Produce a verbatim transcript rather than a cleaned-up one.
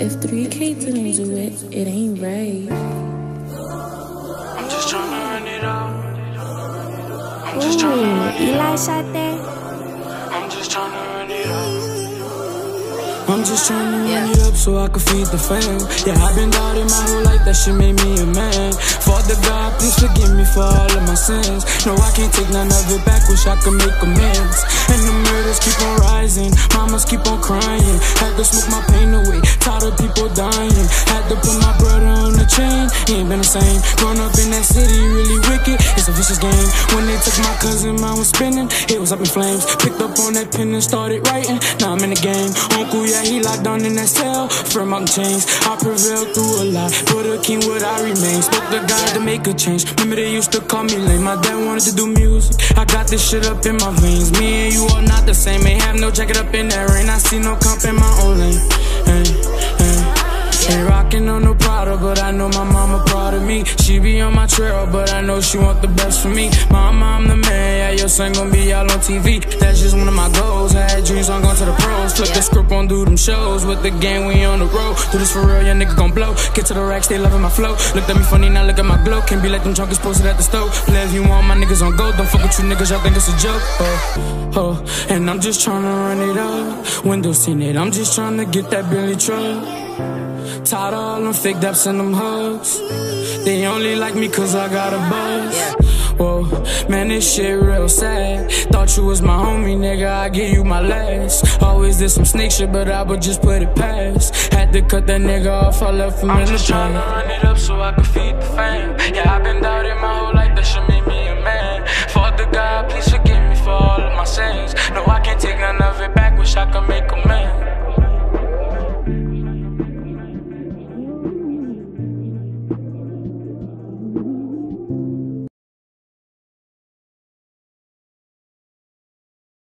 If three K didn't do it, it ain't right. I'm just trying to run it up. I'm just Ooh, trying to run it Eli up. shot that. I'm just trying to run it up. I'm just trying to run it up so I can feed the fam. Yeah, I've been doubting my whole life, that shit made me a man. Father God, please forgive me for all of my sins. No, I can't take none of it back, wish I could make amends. And the murders keep on rising, mamas keep on crying. Had to smoke my pain away, tired of people dying. Had to put my brother on the chain, he ain't been the same. Growing up in that city, really wicked, it's a vicious game. When they took my cousin, mine was spinning, it was up in flames. Picked up on that pen and started writing, now I'm in the game. Uncle, yeah, he locked down in that cell, firm out in chains. I prevailed through a lot, but a king would I remain. Spoke to God to make a change, remember they used to call me lame. My dad wanted to do music, I got this shit up in my veins. Me and you are not the same, ain't have no jacket up in that rain. I see no comp in my own lane. Hey, hey. Ain't rockin' on no Prada, but I know my mama proud of me. She be on my trail, but I know she want the best for me. Mama, I'm the man, yeah, your son gon' be all on T V. That's just one of my goals, I had dreams on going to the pros. Flip the script on, do them shows, with the game we on the road. Do this for real, yeah, nigga gon' blow. Get to the racks, they loving my flow. Looked at me funny, now look at my glow. Can't be like them junkies posted at the stove. Live you want, my niggas on go. Don't fuck with you niggas, y'all think it's a joke. Oh, oh, and I'm just tryna run it up. Windows tinted, I'm just tryna get that Billy truck. Tired of all them fake daps and them hugs. They only like me cause I got a buzz. Whoa, man, this shit real sad. Thought you was my homie, nigga, I give you my last. Always did some snake shit, but I would just put it past. Had to cut that nigga off, I left him in the past. I'm just tryna run it up so I can feed the fam. Yeah, I've been doubting my whole life, that shit made me a man. Father God, please forgive me for all of my sins. No, I